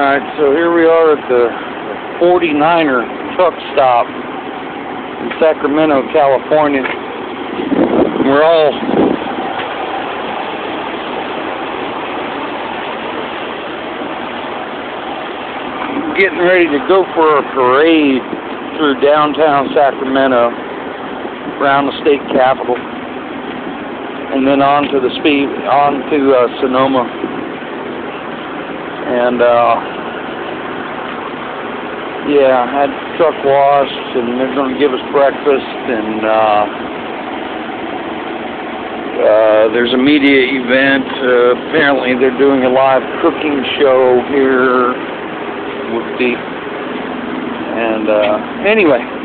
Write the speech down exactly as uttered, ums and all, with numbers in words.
Alright, so here we are at the forty-niner truck stop in Sacramento, California. We're all getting ready to go for a parade through downtown Sacramento, around the state capitol, and then on to the speed, on to uh, Sonoma. And, uh, yeah, I had the truck washed, and they're going to give us breakfast, and, uh, uh, there's a media event. Uh, apparently they're doing a live cooking show here with the, and, uh, anyway.